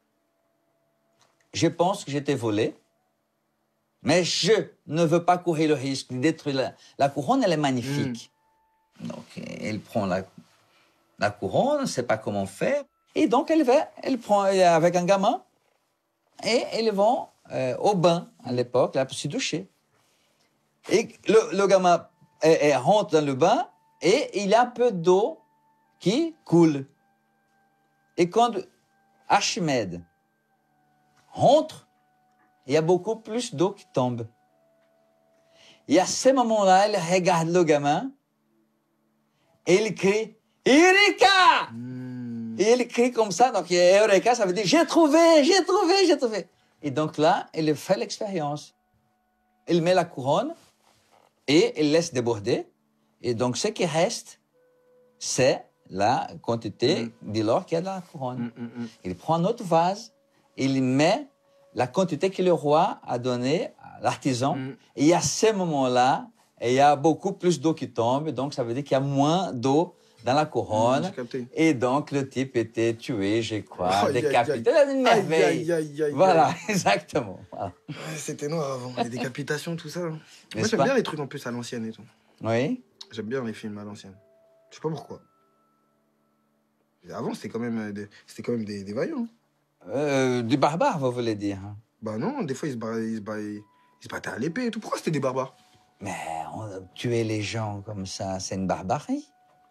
Je pense que j'étais volé, mais je ne veux pas courir le risque de détruire la, la couronne, elle est magnifique. Mm. Donc, elle prend la, la couronne, ne sait pas comment faire. Et donc, elle va, elle prend avec un gamin, et ils vont euh, au bain, à l'époque, là, pour se doucher. Et le, le gamin elle, elle rentre dans le bain, et il y a un peu d'eau qui coule. Et quand Archimède rentre, il y a beaucoup plus d'eau qui tombe. Et à ce moment-là, il regarde le gamin et il crie « Eureka !» mmh. Et il crie comme ça, donc Eureka, ça veut dire « J'ai trouvé, j'ai trouvé, j'ai trouvé !» Et donc là, il fait l'expérience. Il met la couronne et il laisse déborder. Et donc ce qui reste, c'est la quantité mmh. de l'or qu'il y a dans la couronne. Mmh, mmh. Il prend un autre vase, il met la quantité que le roi a donnée à l'artisan. Mm. Et à ce moment-là, il y a beaucoup plus d'eau qui tombe. Donc, ça veut dire qu'il y a moins d'eau dans la couronne. Mm, et donc, le type était tué, je crois, décapité. C'est une merveille. Aïe, aïe, aïe, voilà, aïe. Exactement. Voilà. Ouais, c'était noir avant. Les décapitations, tout ça. Moi, j'aime bien les trucs en plus à l'ancienne et tout. Oui. J'aime bien les films à l'ancienne. Je sais pas pourquoi. Avant, c'était quand même des, c'était quand même des, des vaillants. Euh, du barbare, vous voulez dire? Bah non, des fois, ils se, ba... ils se, ba... ils se battaient à l'épée et tout. Pourquoi c'était des barbares? Mais on... tuer les gens comme ça, c'est une barbarie.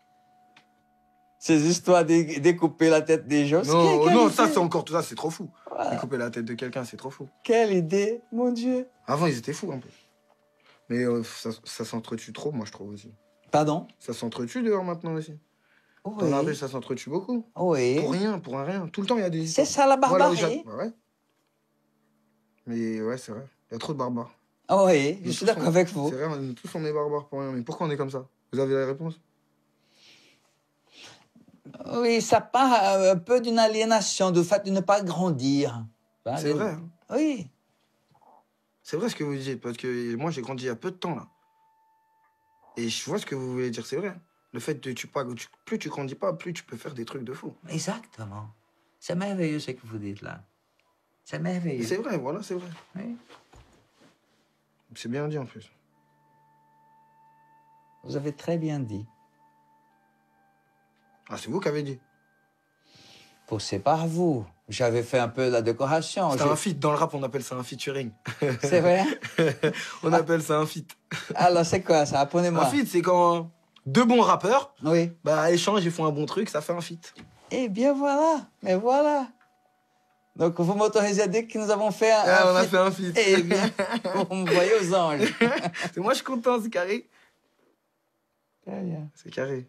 Ces histoires de découper la tête des gens... Non, non, ça, c'est encore tout ça, c'est trop fou. Voilà. Découper la tête de quelqu'un, c'est trop fou. Quelle idée, mon Dieu. Avant, ils étaient fous, un peu. Mais euh, ça, ça s'entretue trop, moi, je trouve aussi. Pardon? Ça s'entretue dehors, maintenant, aussi. Oui. Dans la rue, ça s'entretue beaucoup. Oui. Pour rien, pour un rien. Tout le temps, il y a des... C'est ça, la barbarie. Voilà, bah, ouais. Mais ouais, c'est vrai. Il y a trop de barbares. Ah oui, je suis d'accord avec vous. C'est vrai, on, tous on est barbares pour rien. Mais pourquoi on est comme ça? Vous avez la réponse? Oui, ça part un peu d'une aliénation, du fait de ne pas grandir. C'est vrai. Hein. Oui. C'est vrai ce que vous dites, parce que moi, j'ai grandi il y a peu de temps, là. Et je vois ce que vous voulez dire, c'est vrai. Le fait de tu pas, tu, plus tu grandis pas, plus tu peux faire des trucs de fou. Exactement. C'est merveilleux ce que vous dites là. C'est merveilleux. C'est vrai, voilà, c'est vrai. Oui. C'est bien dit en plus. Vous avez très bien dit. Ah, c'est vous qui avez dit. Poussé par vous. J'avais fait un peu la décoration. C'est un feat. Dans le rap, on appelle ça un featuring. C'est vrai? On appelle ça un feat. Alors, c'est quoi ça? Apprenez-moi. Un feat, c'est quand deux bons rappeurs, oui, bah, échangent, ils font un bon truc, ça fait un feat. Eh bien, voilà. Mais voilà. Donc, vous m'autorisez à dire que nous avons fait un, ah, un on feat. a fait un feat. Eh bien, vous me voyez aux anges. Moi, je suis content, c'est carré. Très bien. C'est carré.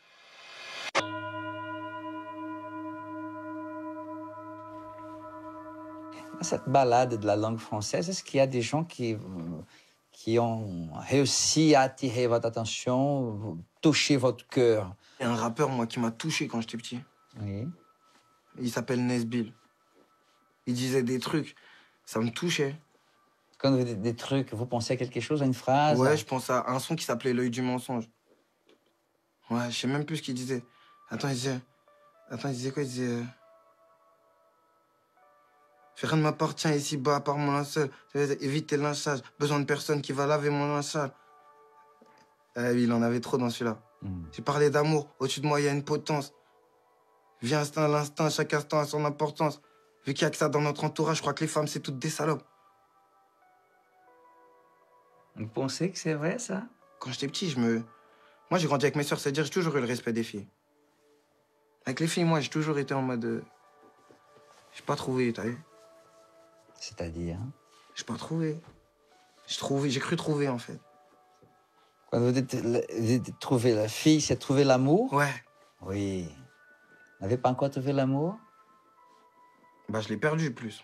Cette balade de la langue française, est-ce qu'il y a des gens qui, qui ont réussi à attirer votre attention, toucher votre cœur? Il y a un rappeur, moi, qui m'a touché quand j'étais petit. Oui. Il s'appelle Nesbill. Il disait des trucs. Ça me touchait. Quand vous dites des trucs, vous pensez à quelque chose, à une phrase? Ouais, je pense à un son qui s'appelait L'œil du mensonge. Ouais, je sais même plus ce qu'il disait. Attends, il disait... Attends, il disait quoi? Il disait... euh, Rien ne m'appartient ici-bas, à part mon linceul. Évite tes lynchages. Besoin de personne qui va laver mon linge sale. Eh oui, il en avait trop dans celui-là. Mm. J'ai parlé d'amour. Au-dessus de moi, il y a une potence. Viens, instinct, l'instinct, chaque instant a son importance. Vu qu'il n'y a que ça dans notre entourage, je crois que les femmes, c'est toutes des salopes. Vous pensez que c'est vrai, ça? Quand j'étais petit, je me... Moi, j'ai grandi avec mes sœurs, c'est-à-dire j'ai toujours eu le respect des filles. Avec les filles, moi, j'ai toujours été en mode... euh, J'ai pas trouvé, t'as vu? C'est-à-dire? J'ai pas trouvé. J'ai trouvé, j'ai cru trouver, en fait. Quand vous dites, vous dites trouver la fille, c'est trouver l'amour? Ouais. Oui. Vous n'avez pas encore trouvé l'amour? Bah, je l'ai perdu, plus.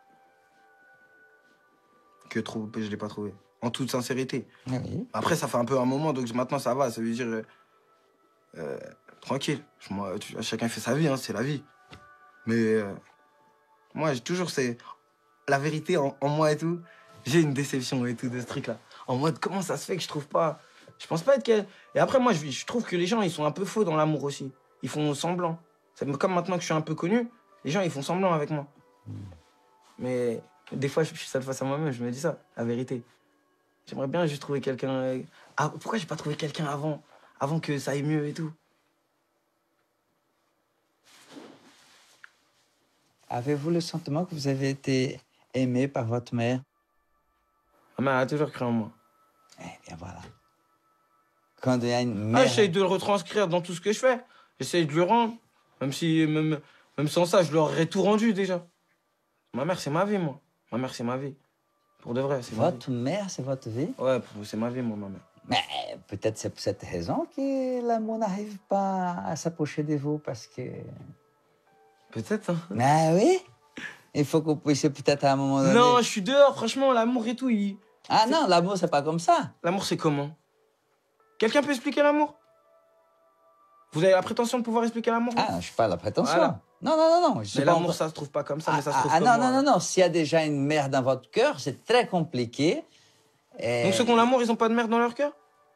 Que trop, je l'ai pas trouvé. En toute sincérité. Oui. Après, ça fait un peu un moment, donc maintenant, ça va. Ça veut dire... euh, euh, tranquille. Moi, tu- chacun fait sa vie, hein, c'est la vie. Mais... euh, moi, j'ai toujours... c'est la vérité en, en moi et tout. J'ai une déception et tout de ce truc-là. En mode, comment ça se fait que je trouve pas... Je pense pas être... quel- Et après, moi, je, je trouve que les gens, ils sont un peu faux dans l'amour aussi. Ils font semblant. C'est comme maintenant que je suis un peu connu, les gens, ils font semblant avec moi. Mais des fois, je suis seul face à moi-même, je me dis ça, la vérité. J'aimerais bien juste trouver quelqu'un... euh, Ah, pourquoi j'ai pas trouvé quelqu'un avant Avant que ça aille mieux et tout. Avez-vous le sentiment que vous avez été aimé par votre mère? Ma mère a toujours cru en moi. Eh bien voilà. Quand il y a une Ah, mère... j'essaye de le retranscrire dans tout ce que je fais. J'essaye de le rendre. Même si, même, même sans ça, je leur aurais tout rendu déjà. Ma mère, c'est ma vie, moi. Ma mère, c'est ma vie. Pour de vrai, c'est ma vie. Votre mère, c'est votre vie? Ouais, c'est ma vie, moi, ma mère. Mais peut-être c'est pour cette raison que l'amour n'arrive pas à s'approcher de vous, parce que... Peut-être, hein. Ah oui? Il faut que vous puissiez peut-être à un moment donné... Non, je suis dehors, franchement, l'amour et tout, il... Ah non, l'amour, c'est pas comme ça. L'amour, c'est comment? Quelqu'un peut expliquer l'amour? Vous avez la prétention de pouvoir expliquer l'amour? Ah, je suis pas à la prétention. Voilà. Non, non, non, non. je suis Mais pas l'amour, en- ça se trouve pas comme ça, Ah, mais ça se trouve ah, comment, non, non, là. non, non. S'il y a déjà une mère dans votre cœur, c'est très compliqué. Et- Donc ceux qui ont l'amour, ils ont pas de merde dans leur cœur?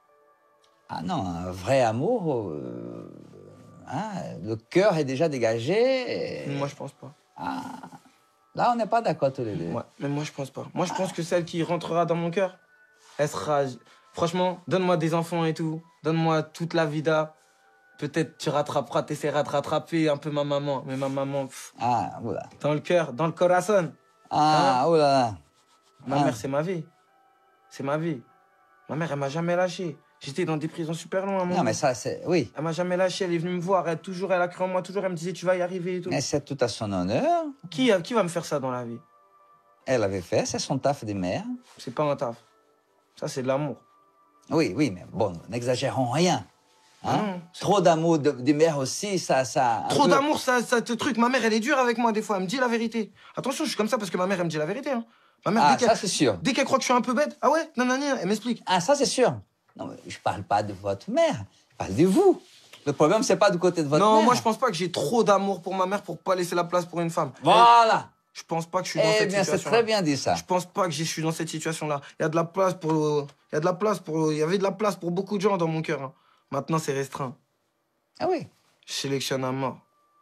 Ah non, un vrai amour, euh, hein, le cœur est déjà dégagé. et- Moi, je pense pas. Ah, là, on n'est pas d'accord tous les deux. Ouais, mais moi, je pense pas. Moi, je pense que celle qui rentrera dans mon cœur, elle sera... Franchement, donne-moi des enfants et tout. Donne-moi toute la vida. Peut-être tu rattraperas, t'essaieras de rattraper un peu ma maman. Mais ma maman, pff, Ah, oula. dans le cœur, dans le corazon. Ah, Hein? oula. Ma Ah. mère, c'est ma vie. C'est ma vie. Ma mère, elle m'a jamais lâché. J'étais dans des prisons super loin. Non, mais ça, c'est... Oui. Elle m'a jamais lâché. Elle est venue me voir. Elle, toujours, elle a cru en moi. Toujours, elle me disait, tu vas y arriver et tout. Mais c'est tout à son honneur. Qui, qui va me faire ça dans la vie? Elle avait fait, c'est son taf des mères. C'est pas un taf. Ça, c'est de l'amour. Oui, oui, mais bon, n'exagérons rien. Hein? Non. Trop d'amour de- des mères aussi, ça... ça un Trop peu- d'amour, ça, ça te truc. Ma mère, elle est dure avec moi des fois. Elle me dit la vérité. Attention, je suis comme ça parce que ma mère, elle me dit la vérité. Hein. Ma mère, Ah, dès ça, qu'elle c'est sûr. dès qu'elle croit que je suis un peu bête, ah ouais, nanani, elle m'explique. Ah, ça, c'est sûr. Non, mais je parle pas de votre mère. Je parle de vous. Le problème, c'est pas du côté de votre Non, mère. moi, je pense pas que j'ai trop d'amour pour ma mère pour pas laisser la place pour une femme. Voilà. Je pense pas que je suis dans Eh cette bien, c'est situation. très bien dit, ça. Je pense pas que je suis dans cette situation-là. Il y a de la place pour. Il y a de la place pour. Il y avait de la place pour beaucoup de gens dans mon cœur. Hein. Maintenant, c'est restreint. Ah oui. Je sélectionne à mort.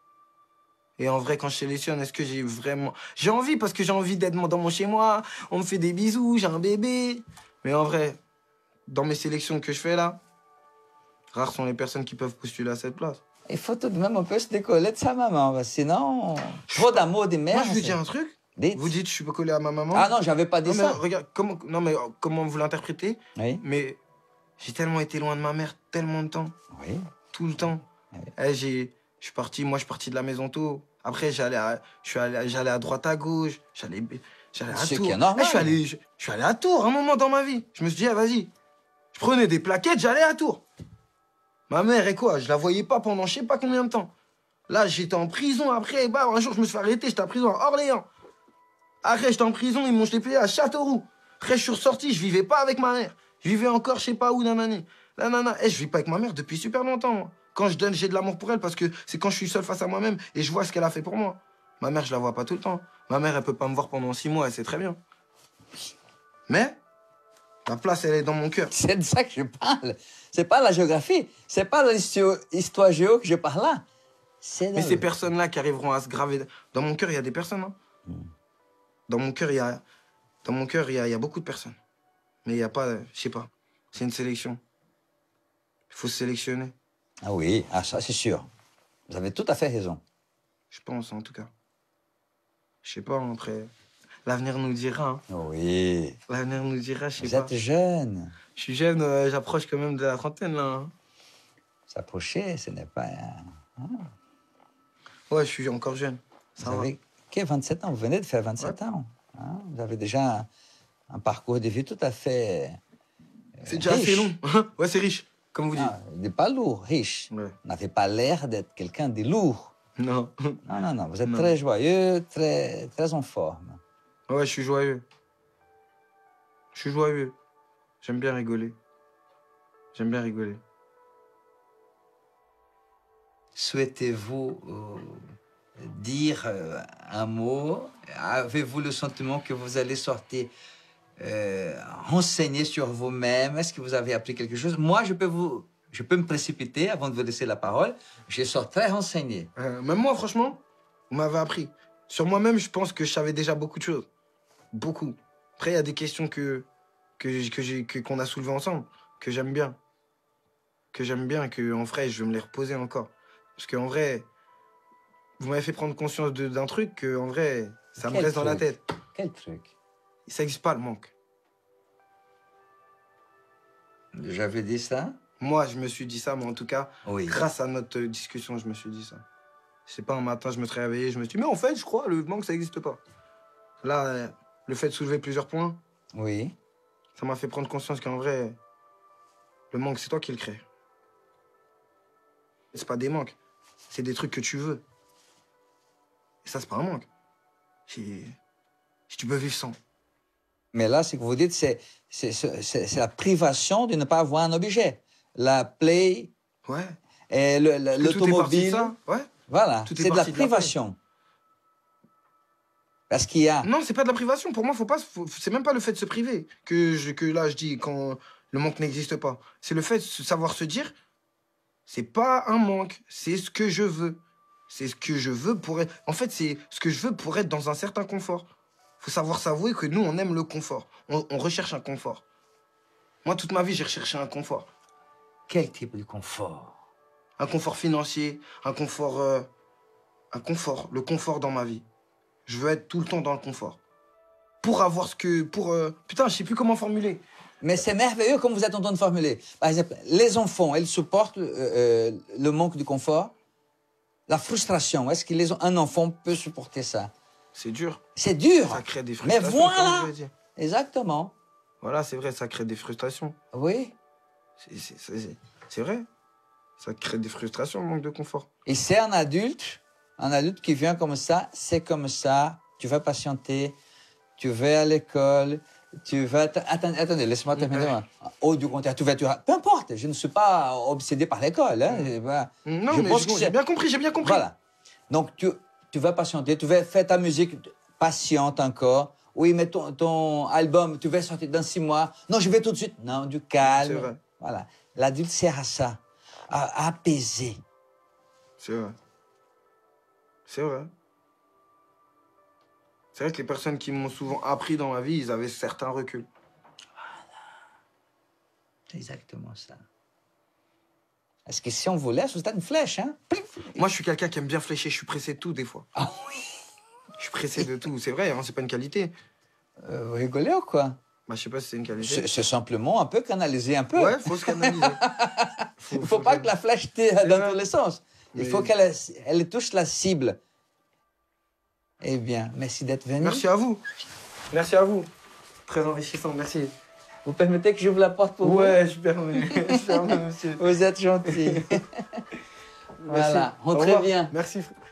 Et en vrai, quand je sélectionne, est-ce que j'ai vraiment... J'ai envie, parce que j'ai envie d'être dans mon chez-moi, on me fait des bisous, j'ai un bébé. Mais en vrai, dans mes sélections que je fais là, rares sont les personnes qui peuvent postuler à cette place. Il faut tout de même un peu se décoller de sa maman, parce que sinon, trop d'amour des mères. Moi, je vous c'est- dis un truc. Dites. Vous dites, je suis pas collé à ma maman. Ah non, j'avais pas dit non, mais ça. regarde, comment, non, mais euh, comment vous l'interprétez? Oui. Mais j'ai tellement été loin de ma mère, tellement de temps, Oui. tout le temps. Oui. Eh, j'ai, je suis parti, moi, je suis parti de la maison tôt. Après, j'allais à, je suis allé, j'allais à droite, à gauche. J'allais, j'allais à Ce Tours. qui est normal. Eh, je suis allé, je, je suis allé à Tours un moment dans ma vie. Je me suis dit, ah, vas-y. Je prenais des plaquettes, j'allais à Tours. Ma mère, et quoi? Je la voyais pas pendant je sais pas combien de temps. Là, j'étais en prison. Après, bah, un jour, je me suis fait arrêter. J'étais en prison à Orléans. Après, j'étais en prison. Ils m'ont jeté à Châteauroux. Après, je suis ressorti. Je vivais pas avec ma mère. Je vivais encore, je sais pas où, nanani. Là, nana. Eh, je vis pas avec ma mère depuis super longtemps, moi. Quand je donne, j'ai de l'amour pour elle parce que c'est quand je suis seul face à moi-même et je vois ce qu'elle a fait pour moi. Ma mère, je la vois pas tout le temps. Ma mère, elle peut pas me voir pendant six mois, elle sait très bien. Mais ma place, elle est dans mon cœur. C'est de ça que je parle. C'est pas la géographie, c'est pas l'histoire géo que je parle là. Mais ces personnes-là qui arriveront à se graver... Dans mon cœur, il y a des personnes. Hein. Mm. Dans mon cœur, il y a... Dans mon cœur, il y a, il y a beaucoup de personnes. Mais il n'y a pas... Je sais pas. C'est une sélection. Il faut se sélectionner. Ah oui, ah, ça c'est sûr. Vous avez tout à fait raison. Je pense, en tout cas. Je sais pas, après... L'avenir nous dira. Hein. Oui. L'avenir nous dira, je sais Vous pas. Vous êtes jeune. Je suis jeune, euh, j'approche quand même de la trentaine, là. Hein. S'approcher, ce n'est pas... Ah. Ouais, je suis encore jeune. Ça vous avez que vingt-sept ans, vous venez de faire vingt-sept ouais. ans. Hein, vous avez déjà un, un parcours de vie tout à fait euh, C'est déjà riche. Assez long. Ouais, c'est riche, comme vous dites. Il n'est pas lourd, riche. Ouais. Vous n'avez pas l'air d'être quelqu'un de lourd. Non. Non, non, non. Vous êtes non. très joyeux, très, très en forme. Ouais, je suis joyeux. Je suis joyeux. J'aime bien rigoler. J'aime bien rigoler. Souhaitez-vous euh, dire euh, un mot? Avez-vous le sentiment que vous allez sortir euh, renseigné sur vous-même? Est-ce que vous avez appris quelque chose? Moi, je peux, vous, je peux me précipiter avant de vous laisser la parole. Je sors très renseigné. Euh, même moi, franchement, vous m'avez appris. Sur moi-même, je pense que je savais déjà beaucoup de choses. Beaucoup. Après, il y a des questions que, que, que j'ai, que, qu'on a soulevées ensemble, que j'aime bien. Que j'aime bien, qu'en vrai, je vais me les reposer encore. Parce qu'en vrai, vous m'avez fait prendre conscience de, d'un truc que, en vrai, ça Quel me reste truc? Dans la tête. Quel truc? Ça n'existe pas, le manque. J'avais dit ça? Moi, je me suis dit ça, mais en tout cas, oui. Grâce à notre discussion, je me suis dit ça. Je sais pas, un matin, je me suis réveillé, je me suis dit, mais en fait, je crois, le manque, ça n'existe pas. Là, le fait de soulever plusieurs points, oui. Ça m'a fait prendre conscience qu'en vrai, le manque, c'est toi qui le crée. C'est pas des manques. C'est des trucs que tu veux. Et ça, c'est pas un manque. Si, si tu peux vivre sans. Mais là, ce que vous dites, c'est, c'est, c'est, c'est la privation de ne pas avoir un objet. La play ouais. et le, le, l'automobile. Tout est parti de ça. Ouais. Voilà, tout c'est de la privation. De Parce qu'il y a... Non, c'est pas de la privation. Pour moi, faut pas, faut, c'est même pas le fait de se priver que, je, que là, je dis quand le manque n'existe pas. C'est le fait de savoir se dire... C'est pas un manque, c'est ce que je veux. C'est ce que je veux pour être... En fait, c'est ce que je veux pour être dans un certain confort. Faut savoir s'avouer que nous, on aime le confort. On, on recherche un confort. Moi, toute ma vie, j'ai recherché un confort. Quel type de confort? Un confort financier, un confort... Euh, un confort, le confort dans ma vie. Je veux être tout le temps dans le confort. Pour avoir ce que... Pour, euh, putain, je sais plus comment formuler. Mais c'est merveilleux comme vous êtes en train de formuler. Par exemple, les enfants, ils supportent euh, le manque de confort, la frustration. Est-ce qu'un enfant peut supporter ça? C'est dur. C'est dur. Ça crée des frustrations. Mais voilà. Exactement. Voilà, c'est vrai, ça crée des frustrations. Oui. C'est, c'est, c'est, c'est vrai. Ça crée des frustrations, le manque de confort. Et c'est un adulte, un adulte qui vient comme ça, c'est comme ça, tu vas patienter, tu vas à l'école... Tu vas... Attendez, attendez laisse-moi terminer. Ouais. Oh, du contraire, tu vas... Tu vas... Peu importe, je ne suis pas obsédé par l'école. Hein. Mm. Non, je mais je, j'ai bien compris, j'ai bien compris. Voilà. Donc, tu, tu vas patienter, tu vas faire ta musique patiente encore. Oui, mais ton, ton album, tu vas sortir dans six mois. Non, je vais tout de suite. Non, du calme. C'est vrai. Voilà. L'adulte sert à ça, à, à apaiser. C'est vrai. C'est vrai. C'est vrai que les personnes qui m'ont souvent appris dans ma vie, ils avaient certains reculs. Voilà. C'est exactement ça. Est-ce que si on vous laisse, vous êtes une flèche, hein? Moi, je suis quelqu'un qui aime bien flécher. Je suis pressé de tout, des fois. Ah oui? Je suis pressé de tout. C'est vrai, hein, c'est pas une qualité. Euh, vous rigolez ou quoi? Bah, je sais pas si c'est une qualité. C'est, c'est simplement un peu canaliser un peu. Ouais, faut se canaliser. Il faut, faut pas que la flèche tire dans tous les sens. Il Mais... faut qu'elle elle touche la cible. Eh bien, merci d'être venu. Merci à vous. Merci à vous. Très enrichissant, merci. Vous permettez que j'ouvre la porte pour ouais, vous? je permets. Je permets, monsieur. Vous êtes gentil. Voilà, rentrez bien. Merci.